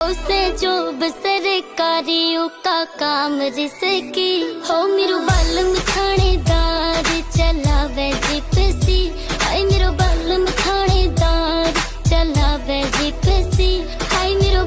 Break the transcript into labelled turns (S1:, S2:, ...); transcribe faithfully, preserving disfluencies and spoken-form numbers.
S1: उसे जो सरकारियों का काम रिसकी हो मेरू बालम